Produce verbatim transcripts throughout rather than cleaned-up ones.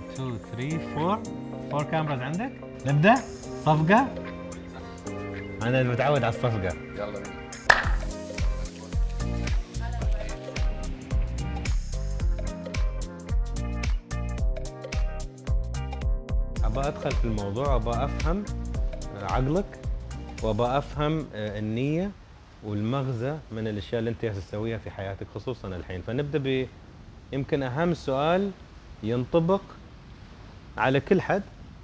اتنين تلاتة أربعة فور كاميراز عندك؟ نبدأ؟ صفقة؟ أنا متعود على الصفقة. يلا بينا. أبغى أدخل في الموضوع، أبغى أفهم عقلك وأبغى أفهم النية والمغزى من الأشياء اللي أنت تسويها في حياتك خصوصاً الحين. فنبدأ ب يمكن أهم سؤال ينطبق على كل حد،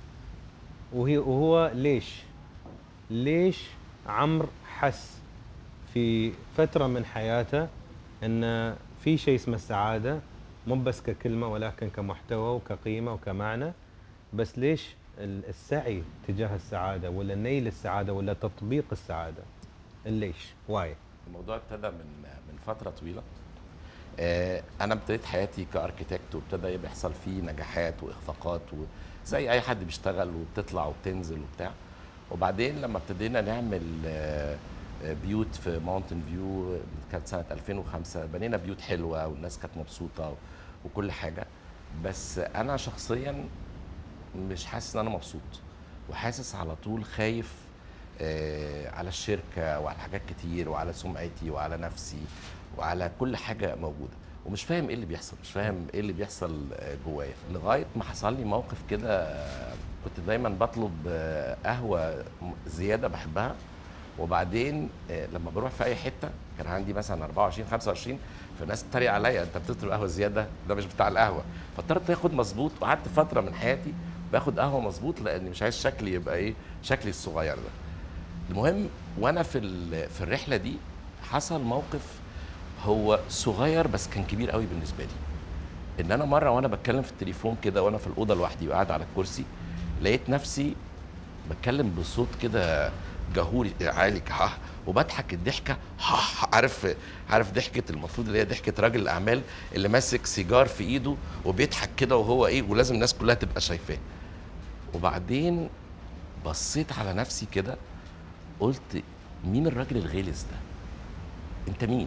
وهي وهو ليش؟ ليش عمرو حس في فترة من حياته أن في شيء اسمه السعادة، مو بس ككلمة ولكن كمحتوى وكقيمة وكمعنى، بس ليش السعي تجاه السعادة ولا نيل السعادة ولا تطبيق السعادة؟ ليش؟ واي؟ الموضوع ابتدى من من فترة طويلة. آه، أنا ابتديت حياتي كأركيتكت وابتدى بيحصل فيه نجاحات وإخفاقات وزي أي حد بيشتغل وبتطلع وبتنزل وبتاع. وبعدين لما ابتدينا نعمل آه، بيوت في ماونتن فيو، كانت سنة ألفين وخمسة، بنينا بيوت حلوة والناس كانت مبسوطة وكل حاجة. بس أنا شخصيا مش حاسس إن أنا مبسوط، وحاسس على طول خايف آه، على الشركة وعلى حاجات كتير وعلى سمعتي وعلى نفسي وعلى كل حاجة موجودة، ومش فاهم ايه اللي بيحصل، مش فاهم ايه اللي بيحصل آه، جوايا. لغاية ما حصل لي موقف كده، آه، كنت دايما بطلب آه، قهوة زيادة بحبها، وبعدين آه، لما بروح في اي حتة كان عندي مثلا أربعة وعشرين خمسة وعشرين، فالناس تتريق عليا، انت بتطلب قهوة زيادة، ده مش بتاع القهوة. فاضطريت اخد مظبوط، وقعدت فترة من حياتي باخد قهوة مظبوط لاني مش عايز شكلي يبقى ايه، شكلي الصغير ده. المهم وانا في في الرحله دي حصل موقف هو صغير بس كان كبير قوي بالنسبه لي. ان انا مره وانا بتكلم في التليفون كده وانا في الاوضه لوحدي وقاعد على الكرسي، لقيت نفسي بتكلم بصوت كده جهوري عالي كده، وبضحك الضحكه عارف عارف ضحكه المفروض اللي هي ضحكه راجل الاعمال اللي ماسك سيجار في ايده وبيضحك كده وهو ايه، ولازم الناس كلها تبقى شايفاه. وبعدين بصيت على نفسي كده، قلت مين الراجل الغلس ده؟ انت مين؟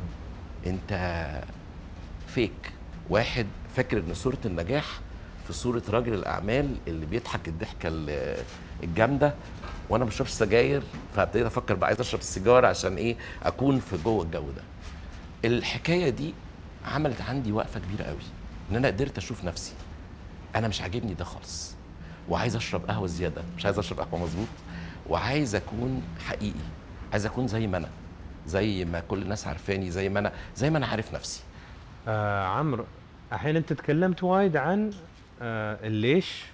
انت فيك واحد فاكر ان صورة النجاح في صورة راجل الاعمال اللي بيضحك الضحكة الجامدة، وانا ما بشربش سجاير، فابتديت افكر بقى عايز اشرب السيجاره عشان ايه، اكون في جوه الجو ده. الحكايه دي عملت عندي وقفه كبيره قوي، ان انا قدرت اشوف نفسي انا مش عاجبني ده خالص، وعايز اشرب قهوه زياده، مش عايز اشرب قهوه مظبوط، وعايز اكون حقيقي، عايز اكون زي ما انا، زي ما كل الناس عارفاني، زي ما انا زي ما انا عارف نفسي. آه عمرو، الحين انت تكلمت وايد عن آه الليش،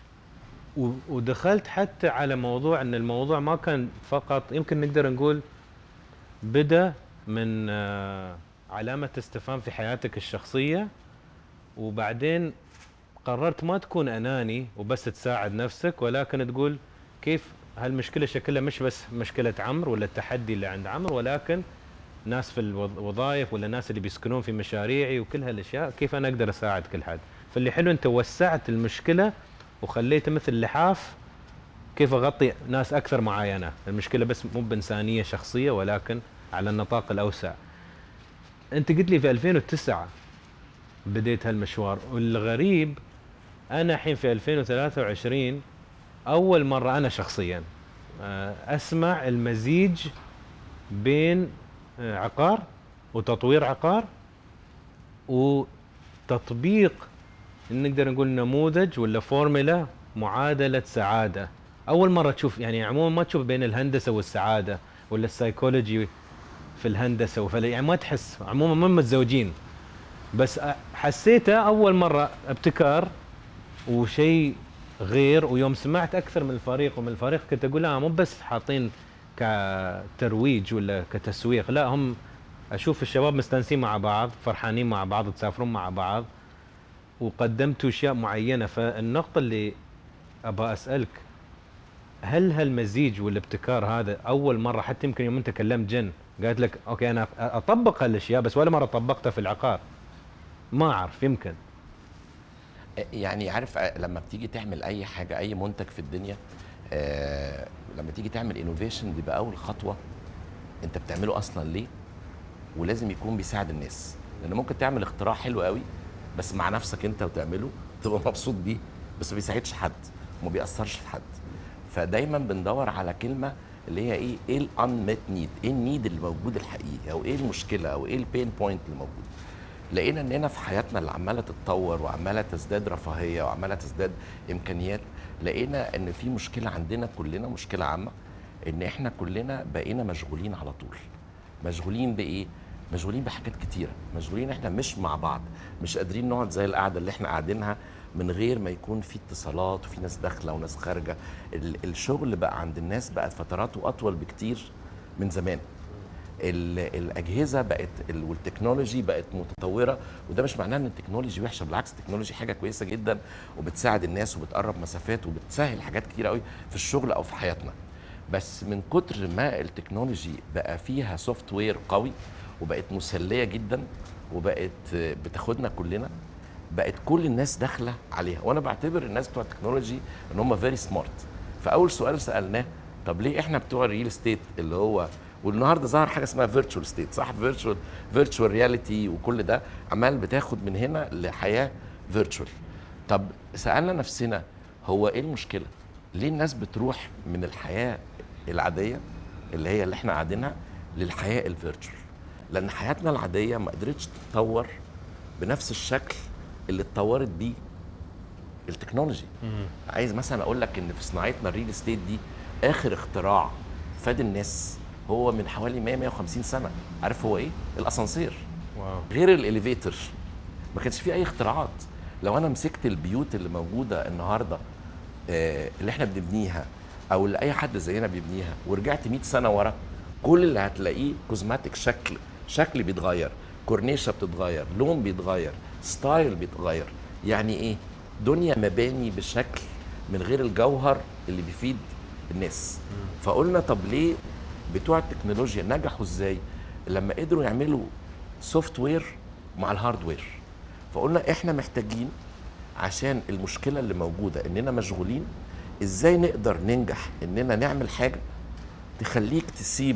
ودخلت حتى على موضوع ان الموضوع ما كان فقط، يمكن نقدر نقول بدا من آه علامة استفهام في حياتك الشخصية، وبعدين قررت ما تكون اناني وبس تساعد نفسك، ولكن تقول كيف هالمشكلة شكلها مش بس مشكلة عمرو ولا التحدي اللي عند عمرو، ولكن ناس في الوظائف ولا الناس اللي بيسكنون في مشاريعي وكل هالاشياء، كيف انا اقدر اساعد كل حد. فاللي حلو انت وسعت المشكله وخليته مثل لحاف، كيف اغطي ناس اكثر معاي انا، المشكله بس مو بانسانيه شخصيه ولكن على النطاق الاوسع. انت قلت لي في ألفين وتسعة بديت هالمشوار، والغريب انا الحين في ألفين وثلاثة وعشرين اول مره انا شخصيا اسمع المزيج بين عقار وتطوير عقار وتطبيق، نقدر نقول نموذج ولا فورمولا معادلة سعادة. أول مرة تشوف، يعني عموما ما تشوف بين الهندسة والسعادة ولا السايكولوجي في الهندسة وفي، يعني ما تحس عموما ما متزوجين، بس حسيته أول مرة ابتكار وشيء غير. ويوم سمعت أكثر من الفريق ومن الفريق كنت أقول لا مو بس حاطين كترويج ولا كتسويق، لا هم اشوف الشباب مستانسين مع بعض، فرحانين مع بعض، تسافرون مع بعض، وقدمتوا اشياء معينه. فالنقطه اللي ابغى اسالك، هل هالمزيج والابتكار هذا اول مره، حتى يمكن يوم انت كلمت جن قالت لك اوكي انا اطبق هالاشياء بس ولا مره طبقتها في العقار، ما اعرف يمكن يعني عارف لما بتيجي تعمل اي حاجه، اي منتج في الدنيا، آه لما تيجي تعمل انوفيشن بيبقى اول خطوه انت بتعمله اصلا ليه، ولازم يكون بيساعد الناس. لان ممكن تعمل اختراع حلو قوي بس مع نفسك انت وتعمله تبقى مبسوط بيه، بس ما بيساعدش حد وما بيأثرش في حد. فدايما بندور على كلمه اللي هي ايه ايه الانميت نيد، ايه النيد اللي موجود الحقيقي، او ايه المشكله، او ايه البين بوينت اللي موجود. لقينا اننا في حياتنا اللي عماله تتطور وعماله تزداد رفاهيه وعماله تزداد امكانيات، لقينا ان في مشكله عندنا كلنا، مشكله عامه، ان احنا كلنا بقينا مشغولين على طول. مشغولين بايه؟ مشغولين بحاجات كتيره، مشغولين احنا مش مع بعض، مش قادرين نقعد زي القعده اللي احنا قاعدينها من غير ما يكون في اتصالات وفي ناس داخله وناس خارجه. الشغل بقى عند الناس بقت فتراته اطول بكتير من زمان. الاجهزه بقت والتكنولوجي بقت متطوره، وده مش معناه ان التكنولوجي وحشه، بالعكس التكنولوجي حاجه كويسه جدا وبتساعد الناس وبتقرب مسافات وبتسهل حاجات كتير قوي في الشغل او في حياتنا. بس من كتر ما التكنولوجي بقى فيها سوفت وير قوي وبقت مسليه جدا وبقت بتاخدنا كلنا، بقت كل الناس داخله عليها. وانا بعتبر الناس بتوع التكنولوجي ان هم فيري سمارت. فاول سؤال سالناه، طب ليه احنا بتوع الريل استيت اللي هو، والنهارده ظهر حاجه اسمها فيرتشوال ستيت، صح؟ فيرتشوال فيرتشوال رياليتي وكل ده عمال بتاخد من هنا لحياه فيرتشوال. طب سالنا نفسنا هو ايه المشكله؟ ليه الناس بتروح من الحياه العاديه اللي هي اللي احنا قاعدينها للحياه الفيرتشوال؟ لان حياتنا العاديه ما قدرتش تتطور بنفس الشكل اللي اتطورت بيه التكنولوجي. عايز مثلا اقول لك ان في صناعتنا الريل استيت دي اخر اختراع فاد الناس هو من حوالي مية مية وخمسين سنه. عارف هو ايه؟ الاسانسير. واو. غير الاليفيتر ما كانش فيه اي اختراعات. لو انا مسكت البيوت اللي موجوده النهارده آه اللي احنا بنبنيها او اللي اي حد زينا بيبنيها ورجعت مية سنه ورا، كل اللي هتلاقيه كوزماتيك، شكل شكل بيتغير، كورنيشه بتتغير، لون بيتغير، ستايل بيتغير. يعني ايه؟ دنيا مباني بشكل من غير الجوهر اللي بيفيد الناس. فقلنا طب ليه بتوع التكنولوجيا نجحوا ازاي؟ لما قدروا يعملوا سوفت وير مع الهاردوير. فقلنا احنا محتاجين عشان المشكله اللي موجوده اننا مشغولين، ازاي نقدر ننجح اننا نعمل حاجه تخليك تسيب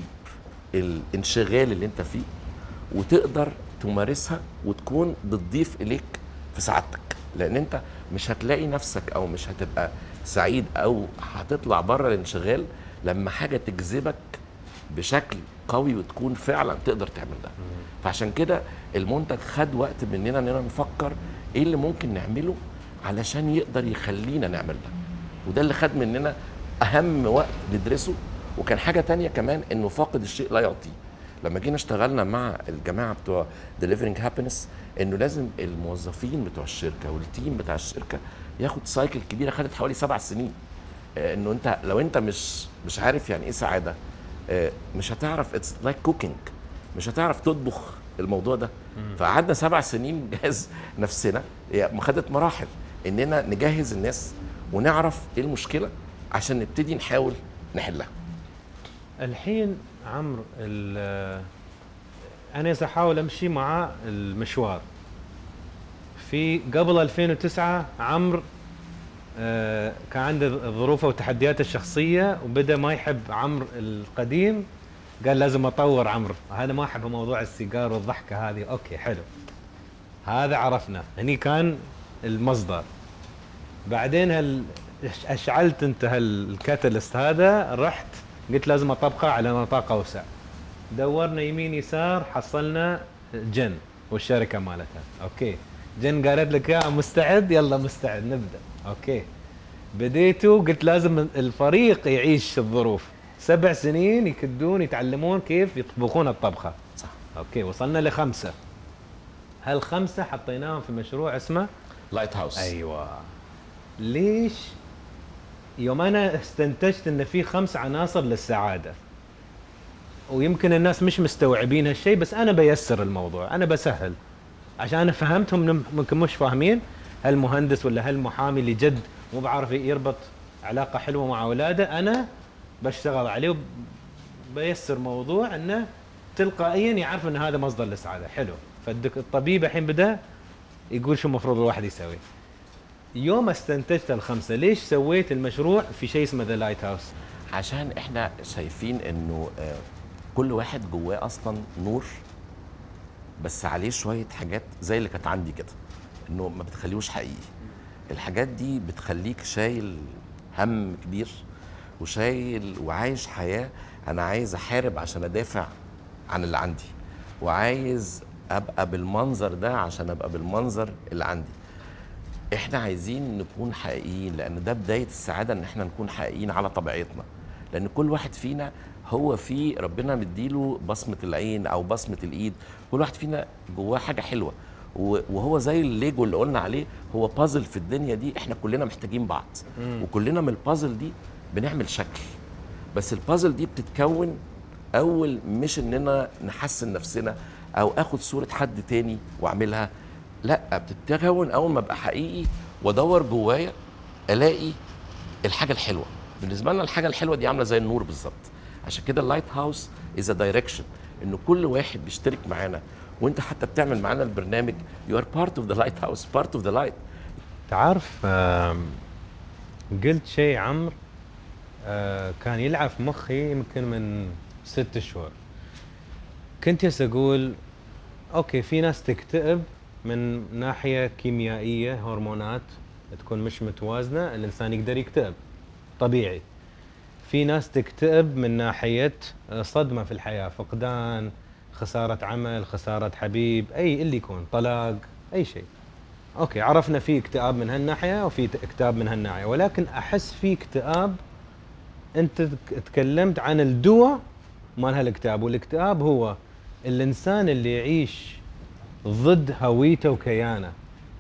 الانشغال اللي انت فيه وتقدر تمارسها وتكون بتضيف اليك في سعادتك. لان انت مش هتلاقي نفسك او مش هتبقى سعيد او هتطلع بره الانشغال لما حاجه تجذبك بشكل قوي وتكون فعلا تقدر تعمل ده. فعشان كده المنتج خد وقت مننا اننا نفكر ايه اللي ممكن نعمله علشان يقدر يخلينا نعمل ده، وده اللي خد مننا اهم وقت ندرسه. وكان حاجه تانية كمان، انه فاقد الشيء لا يعطيه. لما جينا اشتغلنا مع الجماعه بتوع Delivering Happiness، انه لازم الموظفين بتوع الشركه والتيم بتاع الشركه ياخد سايكل كبيره خدت حوالي سبع سنين. انه انت لو انت مش مش عارف يعني ايه سعاده، مش هتعرف اتس لايك كوكينج، مش هتعرف تطبخ الموضوع ده. فقعدنا سبع سنين نجهز نفسنا، هي خدت مراحل اننا نجهز الناس ونعرف ايه المشكله عشان نبتدي نحاول نحلها. الحين عمرو، انا اذا احاول امشي مع المشوار في قبل ألفين وتسعة، عمرو آه كان عنده ظروفه وتحدياته الشخصيه وبدا ما يحب عمرو القديم، قال لازم اطور عمرو، هذا ما احب موضوع السيجار والضحكه هذه. اوكي حلو، هذا عرفنا، هني كان المصدر. بعدين هل اشعلت انت هالكاتاليست هذا، رحت قلت لازم اطبقه على نطاق اوسع. دورنا يمين يسار، حصلنا جن والشركه مالتها. اوكي، جن قالت لك يا مستعد؟ يلا مستعد نبدا. اوكي، بديتوا قلت لازم الفريق يعيش الظروف، سبع سنين يكدون يتعلمون كيف يطبخون الطبخه. صح. اوكي، وصلنا لخمسه. هالخمسه حطيناهم في مشروع اسمه لايت هاوس. ايوه. ليش؟ يوم انا استنتجت ان في خمس عناصر للسعاده، ويمكن الناس مش مستوعبين هالشيء، بس انا بيسر الموضوع، انا بسهل عشان انا فهمتهم ممكن مش فاهمين. هالمهندس ولا هالمحامي اللي جد مو بعرف يربط علاقه حلوه مع اولاده، انا بشتغل عليه وبيسر موضوع انه تلقائيا يعرف ان هذا مصدر للسعاده. حلو. فالطبيب الحين بدا يقول شو المفروض الواحد يسوي. يوم استنتجت الخمسه، ليش سويت المشروع في شيء اسمه ذا لايت هاوس؟ عشان احنا شايفين انه كل واحد جواه اصلا نور، بس عليه شويه حاجات زي اللي كانت عندي كده، انه ما بتخليهوش حقيقي. الحاجات دي بتخليك شايل هم كبير، وشايل وعايش حياه انا عايز احارب عشان ادافع عن اللي عندي، وعايز ابقى بالمنظر ده عشان ابقى بالمنظر اللي عندي. احنا عايزين نكون حقيقيين، لان ده بدايه السعاده، ان احنا نكون حقيقيين على طبيعتنا. لان كل واحد فينا هو في ربنا مديله بصمه العين او بصمه الايد، كل واحد فينا جواه حاجه حلوه، وهو زي الليجو اللي قلنا عليه، هو بازل في الدنيا دي، احنا كلنا محتاجين بعض، وكلنا من البازل دي بنعمل شكل. بس البازل دي بتتكون اول مش اننا نحسن نفسنا او اخد صوره حد تاني واعملها، لا، بتتكون اول ما ابقى حقيقي وادور جوايا الاقي الحاجه الحلوه. بالنسبه لنا الحاجه الحلوه دي عامله زي النور بالظبط. عشان كده اللايت هاوس از ا دايركشن، انه كل واحد بيشترك معانا، وانت حتى بتعمل معانا البرنامج يو ار بارت اوف ذا لايت هاوس، بارت اوف ذا لايت. تعرف قلت شيء عمرو آه كان يلعب في مخي يمكن من ست شهور. كنت يس اقول اوكي في ناس تكتئب من ناحيه كيميائيه، هرمونات تكون مش متوازنه، الانسان يقدر يكتئب طبيعي. في ناس تكتئب من ناحيه صدمه في الحياه، فقدان، خساره عمل، خساره حبيب، اي اللي يكون، طلاق، اي شيء. اوكي عرفنا في اكتئاب من هالناحيه وفي اكتئاب من هالناحيه، ولكن احس في اكتئاب انت تكلمت عن الدواء مال هالاكتئاب، والاكتئاب هو الانسان اللي يعيش ضد هويته وكيانه.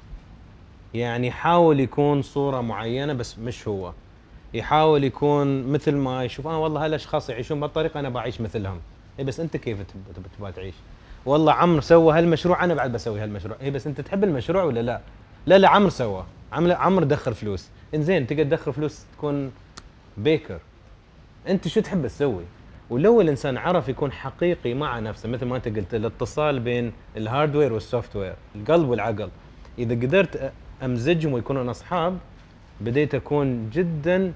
يعني يحاول يكون صوره معينه بس مش هو، يحاول يكون مثل ما يشوف اه والله هالاشخاص يعيشون بهالطريقه انا بعيش مثلهم. اي بس انت كيف تبغى تعيش؟ والله عمرو سوى هالمشروع انا بعد بسوي هالمشروع. اي بس انت تحب المشروع ولا لا؟ لا لا عمرو سوى، عمرو عمرو دخل فلوس. انزين تقدر تدخل فلوس تكون بيكر، انت شو تحب تسوي؟ ولو الانسان عرف يكون حقيقي مع نفسه، مثل ما انت قلت الاتصال بين الهاردوير والسوفت وير، القلب والعقل، اذا قدرت امزجهم ويكونون اصحاب، بديت اكون جدا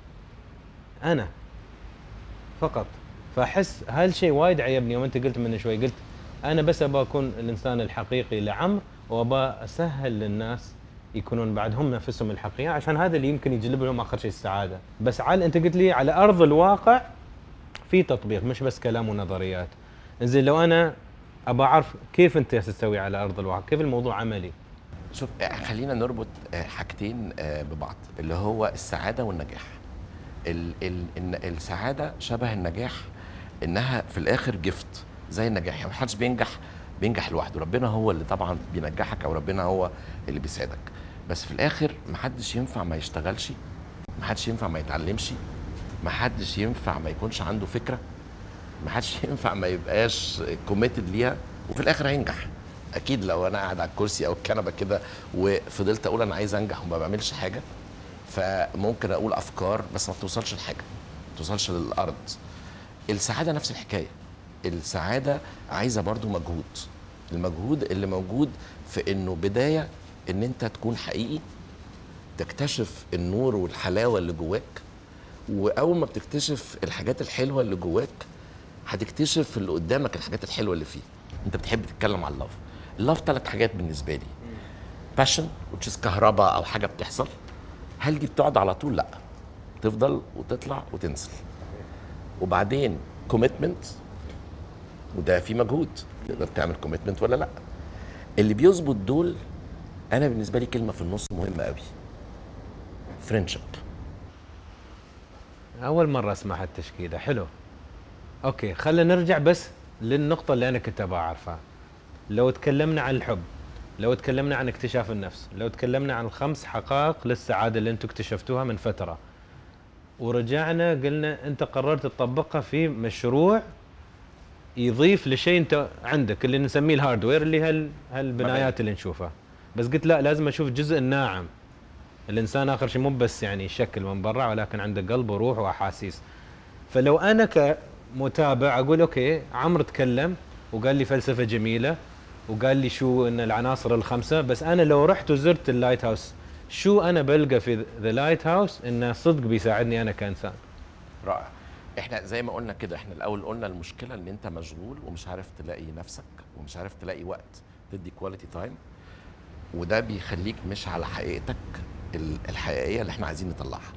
انا فقط. فاحس هالشيء وايد عيبني يوم انت قلت من شوي، قلت انا بس ابى اكون الانسان الحقيقي لعمر، وابى اسهل للناس يكونون بعد هم نفسهم الحقيقيين، عشان هذا اللي يمكن يجلب لهم اخر شيء السعاده. بس على انت قلت لي على ارض الواقع في تطبيق، مش بس كلام ونظريات. زين لو انا ابى اعرف كيف انت تسوي على ارض الواقع، كيف الموضوع عملي؟ شوف خلينا نربط حاجتين ببعض، اللي هو السعاده والنجاح. ال ال السعاده شبه النجاح، انها في الاخر جفت زي النجاح. يعني محدش بينجح بينجح لوحده، ربنا هو اللي طبعا بينجحك، او ربنا هو اللي بيساعدك، بس في الاخر محدش ينفع ما يشتغلش، محدش ينفع ما يتعلمش، محدش ينفع ما يكونش عنده فكره، محدش ينفع ما يبقاش كوميتد ليها، وفي الاخر هينجح. اكيد لو انا قاعد على الكرسي او الكنبه كده وفضلت اقول انا عايز انجح وما بعملش حاجه، فممكن اقول افكار بس ما توصلش لحاجه، ما توصلش للارض. السعاده نفس الحكايه، السعاده عايزه برضو مجهود. المجهود اللي موجود في انه بدايه ان انت تكون حقيقي، تكتشف النور والحلاوه اللي جواك، واول ما بتكتشف الحاجات الحلوه اللي جواك هتكتشف اللي قدامك الحاجات الحلوه اللي فيه. انت بتحب تتكلم عن اللوف. اللوف ثلاث حاجات بالنسبه لي: باشن which is كهرباء او حاجه بتحصل. هل دي بتقعد على طول؟ لا، تفضل وتطلع وتنزل. وبعدين كوميتمنت، وده في مجهود، تقدر تعمل كوميتمنت ولا لا. اللي بيظبط دول انا بالنسبه لي كلمه في النص مهمه قوي: فريندشيب. اول مره اسمع هالتشكيله، حلو. اوكي خلينا نرجع بس للنقطه اللي انا كنت ابغى اعرفها. لو تكلمنا عن الحب، لو تكلمنا عن اكتشاف النفس، لو تكلمنا عن الخمس حقائق للسعاده اللي انتم اكتشفتوها من فتره، ورجعنا قلنا انت قررت تطبقها في مشروع يضيف لشيء انت عندك اللي نسميه الهاردوير، اللي هال هالبنايات اللي نشوفها. بس قلت لا، لازم اشوف الجزء الناعم. الانسان اخر شيء مو بس يعني شكل من برا، ولكن عنده قلب وروح واحاسيس. فلو انا كمتابع اقول اوكي عمرو تكلم وقال لي فلسفه جميله وقال لي شو ان العناصر الخمسه، بس انا لو رحت وزرت اللايت هاوس، شو انا بلقى في ذا لايت هاوس انه صدق بيساعدني انا كانسان؟ رائع. احنا زي ما قلنا كده، احنا الاول قلنا المشكله ان انت مشغول ومش عارف تلاقي نفسك ومش عارف تلاقي وقت تدي كواليتي تايم. وده بيخليك مش على حقيقتك ال- الحقيقيه اللي احنا عايزين نطلعها.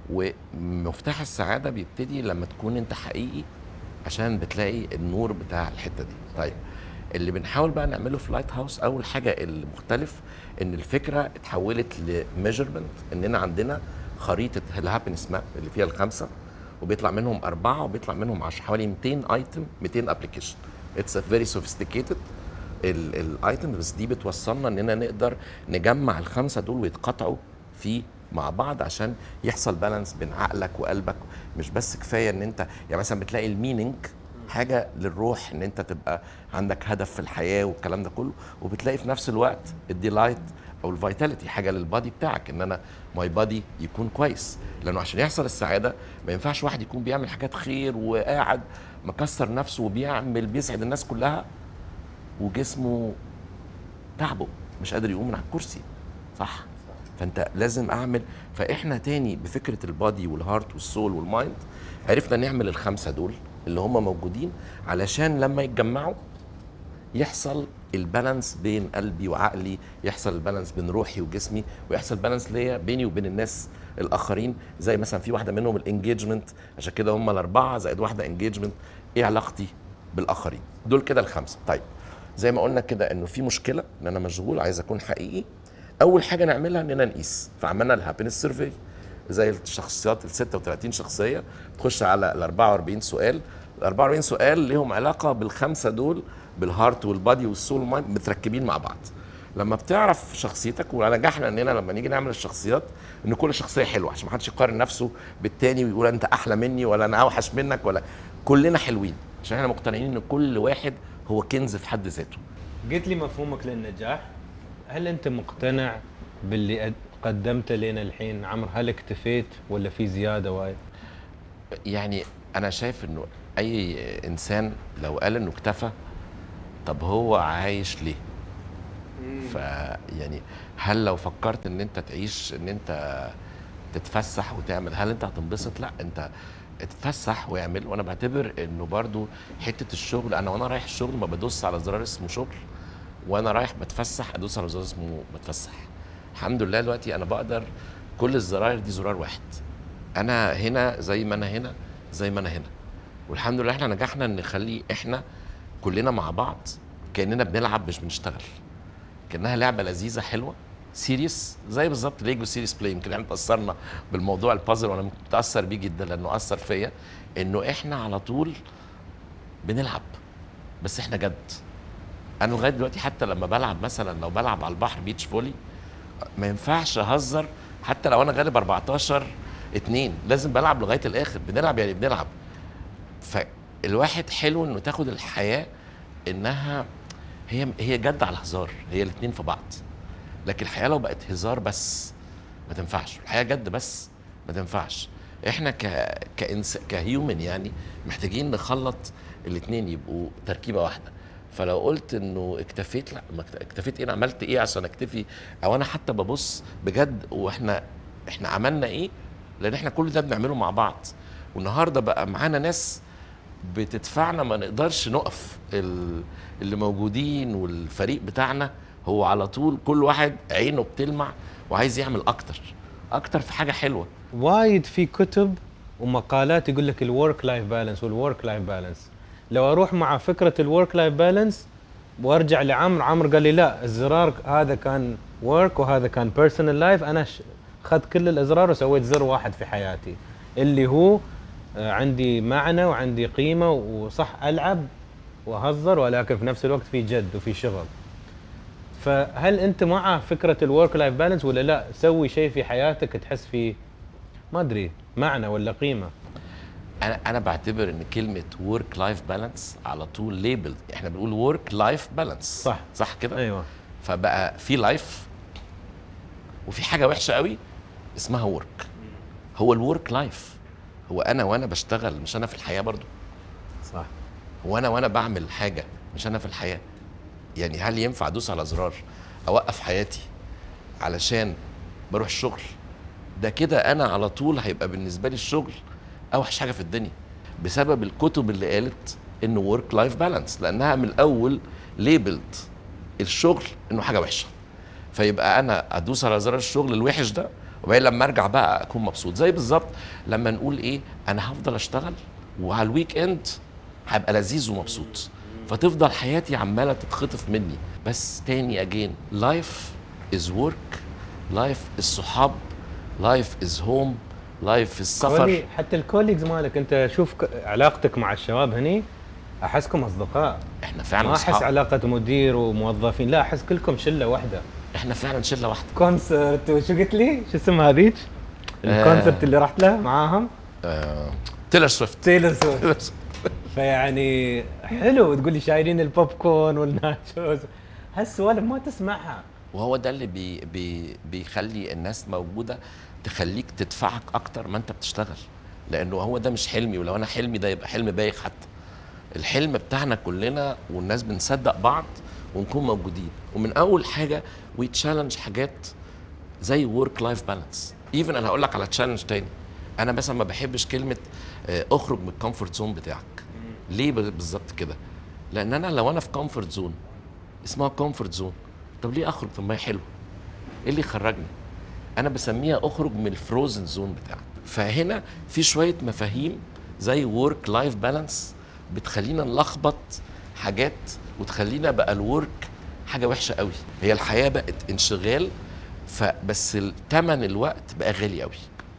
ومفتاح السعاده بيبتدي لما تكون انت حقيقي، عشان بتلاقي النور بتاع الحته دي. طيب اللي بنحاول بقى نعمله في لايت هاوس، اول حاجه المختلف ان الفكره اتحولت لميجرمنت، اننا عندنا خريطه الهابينس ماب اللي فيها الخمسه، وبيطلع منهم اربعه وبيطلع منهم عشرة، حوالي مئتين ايتم، مئتين ابلكيشن. اتس فيري سوفيستيكيتد الايتم، بس دي بتوصلنا اننا نقدر نجمع الخمسه دول ويتقطعوا في مع بعض عشان يحصل بالانس بين عقلك وقلبك. مش بس كفايه ان انت يعني مثلا بتلاقي المينينج حاجه للروح، ان انت تبقى عندك هدف في الحياه والكلام ده كله، وبتلاقي في نفس الوقت الديلايت او الفيتاليتي حاجه للبادي بتاعك، ان انا ماي بادي يكون كويس. لانه عشان يحصل السعاده ما ينفعش واحد يكون بيعمل حاجات خير وقاعد مكسر نفسه وبيعمل بيسعد الناس كلها وجسمه تعبه مش قادر يقوم من على الكرسي، صح؟ فانت لازم اعمل. فاحنا تاني بفكره البادي والهارت والسول والمايند عرفنا نعمل الخمسه دول اللي هم موجودين، علشان لما يتجمعوا يحصل البالانس بين قلبي وعقلي، يحصل البالانس بين روحي وجسمي، ويحصل بالانس ليا بيني وبين الناس الاخرين. زي مثلا في واحده منهم الانجيجمنت، عشان كده هم الاربعه زائد واحده انجيجمنت، ايه علاقتي بالاخرين. دول كده الخمسه. طيب زي ما قلنا كده انه في مشكله ان انا مشغول عايز اكون حقيقي، اول حاجه نعملها اننا نقيس. فعملنا الهابينس سيرفي زي الشخصيات ال ستة وثلاثين شخصيه، تخش على ال أربعة وأربعين سؤال. ال أربعة وأربعين سؤال لهم علاقه بالخمسه دول، بالهارت والبادي والسول والمايند، متركبين مع بعض. لما بتعرف شخصيتك، ونجحنا اننا لما نيجي نعمل الشخصيات ان كل شخصيه حلوه، عشان ما حدش يقارن نفسه بالتاني ويقول انت احلى مني ولا انا اوحش منك، ولا كلنا حلوين، عشان احنا مقتنعين ان كل واحد هو كنز في حد ذاته. قلت لي مفهومك للنجاح، هل انت مقتنع باللي قدمته لنا الحين عمرو؟ هل اكتفيت ولا في زياده وايد؟ يعني انا شايف انه اي انسان لو قال انه اكتفى، طب هو عايش ليه؟ فيعني هل لو فكرت ان انت تعيش ان انت تتفسح وتعمل، هل انت هتنبسط؟ لا، انت اتفسح واعمل. وانا بعتبر انه برضو حته الشغل، انا وانا رايح الشغل ما بدوس على زرار اسمه شغل، وانا رايح بتفسح ادوس على زرار اسمه بتفسح. الحمد لله دلوقتي انا بقدر كل الزراير دي زرار واحد، انا هنا زي ما انا هنا زي ما انا هنا. والحمد لله احنا نجحنا ان نخلي احنا كلنا مع بعض كاننا بنلعب مش بنشتغل، كانها لعبه لذيذه حلوه سيريس، زي بالظبط ليجو سيريس بلاي. يمكن احنا اتاثرنا بالموضوع البازل، وانا متاثر بيه جدا لانه اثر فيا، انه احنا على طول بنلعب بس احنا جد. انا لغايه دلوقتي حتى لما بلعب مثلا لو بلعب على البحر بيتش فولي، ما ينفعش اهزر، حتى لو انا غالب أربعتاشر اتنين لازم بلعب لغايه الاخر. بنلعب يعني بنلعب. فالواحد حلو انه تاخد الحياه انها هي هي جد على الهزار، هي الاثنين في بعض. لكن الحياه لو بقت هزار بس ما تنفعش، الحياه جد بس ما تنفعش. احنا ك كإنس كهيومن يعني محتاجين نخلط الاثنين يبقوا تركيبه واحده. فلو قلت انه اكتفيت، لا، ما اكتفيت ايه؟ انا عملت ايه عشان اكتفي؟ او انا حتى ببص بجد واحنا احنا عملنا ايه؟ لان احنا كل ده بنعمله مع بعض. والنهارده بقى معانا ناس بتدفعنا ما نقدرش نقف، اللي موجودين والفريق بتاعنا هو على طول كل واحد عينه بتلمع وعايز يعمل اكتر اكتر في حاجه حلوه. وايد في كتب ومقالات يقول لك الورك لايف بالانس والورك لايف بالانس. لو اروح مع فكره الورك لايف بالانس وارجع لعمر، عمرو قال لي لا، الزرار هذا كان ورك وهذا كان بيرسونال لايف. انا اخذت كل الازرار وسويت زر واحد في حياتي اللي هو عندي معنى وعندي قيمه، وصح العب واهزر ولكن في نفس الوقت في جد وفي شغل. فهل انت مع فكره الورك لايف بالانس ولا لا؟ سوي شيء في حياتك تحس فيه ما ادري معنى ولا قيمه. انا انا بعتبر ان كلمه ورك لايف بالانس على طول ليبل، احنا بنقول ورك لايف بالانس، صح صح كده؟ ايوه. فبقى في لايف وفي حاجه وحشه قوي اسمها ورك. هو الورك لايف هو انا وانا بشتغل، مش انا في الحياه برضو؟ صح. هو انا وانا بعمل حاجه مش انا في الحياه؟ يعني هل ينفع ادوس على زرار اوقف حياتي علشان بروح الشغل؟ ده كده انا على طول هيبقى بالنسبه لي الشغل اوحش حاجه في الدنيا، بسبب الكتب اللي قالت انه ورك لايف بالانس، لانها من الاول ليبلد الشغل انه حاجه وحشه. فيبقى انا ادوس على زرار الشغل الوحش ده، وبعدين لما ارجع بقى اكون مبسوط. زي بالظبط لما نقول ايه، انا هفضل اشتغل وعلى الويك اند هبقى لذيذ ومبسوط، فتفضل حياتي عماله تتخطف مني. بس تاني اجين، لايف از ورك، لايف از صحاب، لايف از هوم، لايف از سفر. حتى الكوليجز مالك انت شوف علاقتك مع الشباب هني، احسكم اصدقاء. احنا فعلا ما احس علاقه مدير وموظفين، لا احس كلكم شله واحده. احنا فعلا شله واحده. كونسرت وشو قلت لي؟ شو اسمها هذيك؟ الكونسرت آه اللي رحت له معاهم؟ آه تيلر سويفت. تيلر سويفت. فيعني حلو تقول لي شايلين البوب كورن والناتشوز، هالسوالف ما تسمعها. وهو ده اللي بي بي بيخلي الناس موجوده، تخليك تدفعك اكتر ما انت بتشتغل، لانه هو ده مش حلمي، ولو انا حلمي ده يبقى حلم بايخ. حتى الحلم بتاعنا كلنا والناس بنصدق بعض ونكون موجودين. ومن اول حاجه وي تشالنج حاجات زي ورك لايف بالانس. ايفن انا هقول لك على تشالنج تاني، انا مثلا ما بحبش كلمه اخرج من الكومفورت زون بتاعك. ليه بالظبط كده؟ لان انا لو انا في كومفورت زون اسمها كومفورت زون، طب ليه اخرج؟ طب ما هي حلوه، ايه اللي يخرجني؟ انا بسميها اخرج من الفروزن زون بتاعك. فهنا في شويه مفاهيم زي ورك لايف بالانس بتخلينا نلخبط حاجات، وتخلينا بقى الورك حاجه وحشه قوي. هي الحياه بقت انشغال، فبس ثمن الوقت بقى غالي قوي.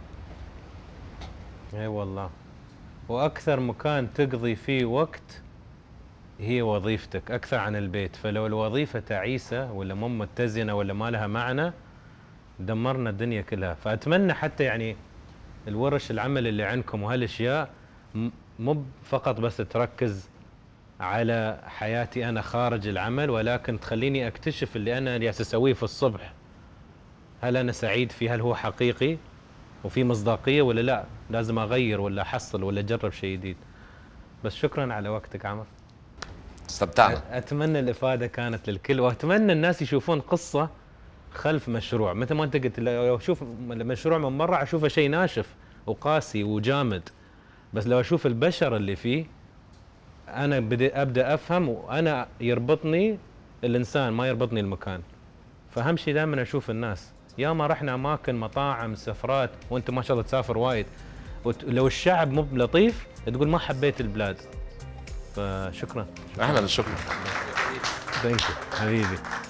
اي والله. واكثر مكان تقضي فيه وقت هي وظيفتك اكثر عن البيت، فلو الوظيفه تعيسه ولا مو متزنه ولا ما لها معنى دمرنا الدنيا كلها. فاتمنى حتى يعني الورش العمل اللي عندكم وهالاشياء مو فقط بس تركز على حياتي انا خارج العمل، ولكن تخليني اكتشف اللي انا جالس اسويه في الصبح، هل انا سعيد فيه؟ هل هو حقيقي وفي مصداقيه ولا لا؟ لازم اغير ولا احصل ولا اجرب شيء جديد. بس شكرا على وقتك عمر، استمتعنا. اتمنى الافاده كانت للكل، واتمنى الناس يشوفون قصه خلف مشروع. مثل ما انت قلت، لو اشوف المشروع من برا اشوفه شيء ناشف وقاسي وجامد، بس لو اشوف البشر اللي فيه انا بدي ابدا افهم، وانا يربطني الانسان ما يربطني المكان. فاهم شيء دائما اشوف الناس، يا ما رحنا اماكن مطاعم سفرات، وانت ما شاء الله تسافر وايد، ولو الشعب مو لطيف تقول ما حبيت البلاد. فشكرا. اهلا، شكرا. ثانك يو حبيبي.